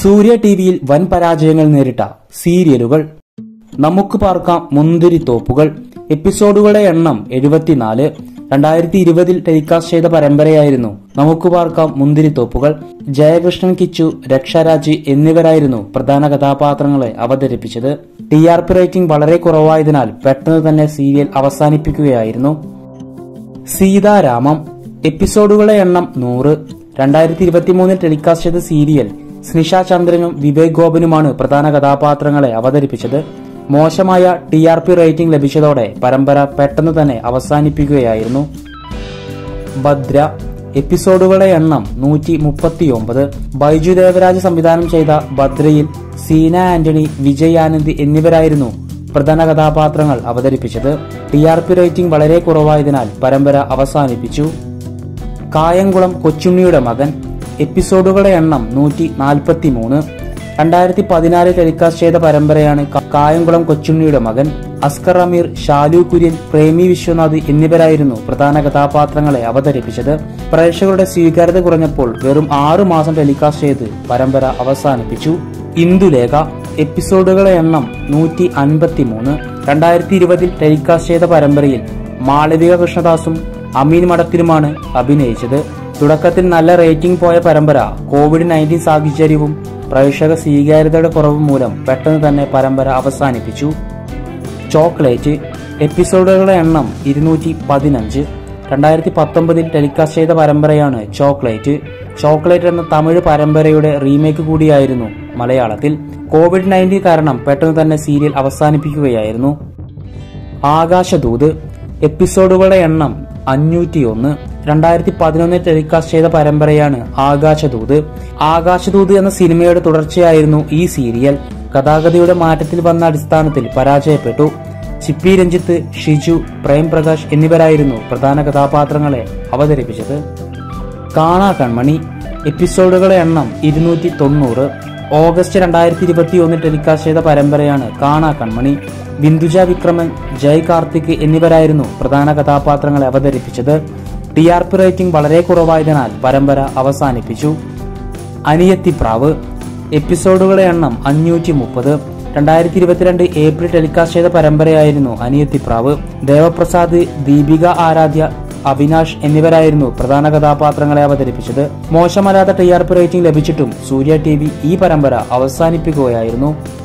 സൂര്യ ടിവിയിൽ വൻ പരാജയങ്ങൾ നേരിട്ട സീരിയലുകൾ. നമുക്ക് പാർക്കാം മുന്തിരിത്തോപ്പുകൾ. എപ്പിസോഡുകളുടെ എണ്ണം 74. 2020 ടെലികാസ്റ്റ് ചെയ്ത പരമ്പരയായിരുന്നു നമുക്ക് പാർക്കാം മുന്തിരിത്തോപ്പുകൾ. ജയകൃഷ്ണൻ, കിച്ചു, രക്ഷാരാജ് എന്നിവരായിരുന്നു പ്രധാന കഥാപാത്രങ്ങളെ അവതരിപ്പിച്ചത്. TRP റേറ്റിംഗ് വളരെ കുറവായതിനാൽ പെട്ടെന്ന് തന്നെ സീരിയൽ അവസാനിപ്പിക്കുകയായിരുന്നു. സീതാരാമം. എപ്പിസോഡുകളുടെ എണ്ണം 100. 2023 ടെലികാസ്റ്റ് ചെയ്ത സീരിയൽ സ്നിഷ ചന്ദ്രനും വിവേക് ഗോപനുമാണ് പ്രധാന കഥാപാത്രങ്ങളെ അവതരിപ്പിച്ചത്. മോശമായ TRP റേറ്റിംഗ് ലഭിച്ചതോടെ പരമ്പര പെട്ടെന്ന് തന്നെ അവസാനിപ്പിക്കുകയായിരുന്നു. ഭദ്ര. എപ്പിസോഡുകളുടെ എണ്ണം 139. ബൈജു ദേവരാജ് സംവിധാനം ചെയ്ത ഭദ്രയിൽ സീന ആന്റണി, വിജയ് ആനന്ദ് എന്നിവരായിരുന്നു പ്രധാന കഥാപാത്രങ്ങൾ അവതരിപ്പിച്ചത്. TRP റേറ്റിംഗ് വളരെ കുറവായതിനാൽ പരമ്പര അവസാനിപ്പിച്ചു. കായംകുളം കൊച്ചുണ്ണിയുടെ മകൻ. എപ്പിസോഡുകളുടെ എണ്ണം 143. 2014 ടെലികാസ്റ്റ് ചെയ്ത പരമ്പരയാണ് കായംകുളം കൊച്ചുണ്ണിയുടെ മകൻ. അസ്കർ അമീർ, ഷാലു കുര്യൻ, പ്രേമി വിശ്വനാഥ് എന്നിവരായിരുന്നു പ്രധാന കഥാപാത്രങ്ങളെ അവതരിപ്പിച്ചത്. പ്രേക്ഷകരുടെ സ്വീകാര്യത കുറഞ്ഞപ്പോൾ വെറും 6 മാസം ടെലികാസ്റ്റ് ചെയ്ത് പരമ്പര അവസാനിപ്പിച്ചു. ഇന്ദുലേഖ. എപ്പിസോഡുകളുടെ എണ്ണം 153. 2020 ടെലികാസ്റ്റ് ചെയ്ത പരമ്പരയിൽ മാളവിക കൃഷ്ണദാസും അമീൻ മഠത്തിലുമാണ് അഭിനയിച്ചത്. തുടക്കത്തിൽ നല്ല റേറ്റിംഗ് പോയ പരമ്പര COVID-19 സാഹചര്യവും പ്രേക്ഷക സ്വീകാര്യതയുടെ കുറവും മൂലം പെട്ടെന്ന് തന്നെ പരമ്പര അവസാനിപ്പിച്ചു. ചോക്ലേറ്റ്. എപ്പിസോഡുകളുടെ എണ്ണം 215. 2019 ടെലികാസ്റ്റ് ചെയ്ത പരമ്പരയാണ് ചോക്ലേറ്റ്. ചോക്ലേറ്റ് എന്ന തമിഴ് പരമ്പരയുടെ റീമേക്ക് കൂടിയായിരുന്നു മലയാളത്തിൽ. COVID-19 കാരണം പെട്ടെന്ന് തന്നെ സീരിയൽ അവസാനിപ്പിക്കുകയായിരുന്നു. ആകാശദൂത്. എപ്പിസോഡുകളുടെ എണ്ണം 501. 2011 ടെലികാസ്റ്റ് ചെയ്ത പരമ്പരയാണ് ആകാശദൂത്. ആകാശദൂത് എന്ന സിനിമയുടെ തുടർച്ചയായിരുന്നു ഈ സീരിയൽ. ഗതാഗതയുടെ മാറ്റത്തിൽ വന്ന അടിസ്ഥാനത്തിൽ പരാജയപ്പെട്ടു. ചിപ്പി രഞ്ജിത്ത്, ഷിജു, പ്രേം പ്രകാശ് എന്നിവരായിരുന്നു പ്രധാന കഥാപാത്രങ്ങളെ അവതരിപ്പിച്ചത്. കാണാ കൺമണി. എപ്പിസോഡുകളുടെ എണ്ണം 290. ഓഗസ്റ്റ് 2021 ടെലികാസ്റ്റ് ചെയ്ത പരമ്പരയാണ് കാണാ കൺമണി. ബിന്ദുജ വിക്രമൻ, ജയ് കാർത്തിക് എന്നിവരായിരുന്നു പ്രധാന കഥാപാത്രങ്ങളെ അവതരിപ്പിച്ചത്. TRP റേറ്റിംഗ് വളരെ കുറവായതിനാൽ പരമ്പര അവസാനിപ്പിച്ചു. അനിയത്തിപ്രാവ്. എപ്പിസോഡുകളുടെ എണ്ണം 530. 2022 ഏപ്രിൽ ടെലികാസ്റ്റ് ചെയ്ത പരമ്പരയായിരുന്നു അനിയത്തിപ്രാവ്. ദേവപ്രസാദ്, ദീപിക ആരാധ്യ, അവിനാഷ് എന്നിവരായിരുന്നു പ്രധാന കഥാപാത്രങ്ങളെ അവതരിപ്പിച്ചത്. മോശമല്ലാത്ത TRP റേറ്റിംഗ് ലഭിച്ചിട്ടും സൂര്യ TV ഈ പരമ്പര അവസാനിപ്പിക്കുകയായിരുന്നു.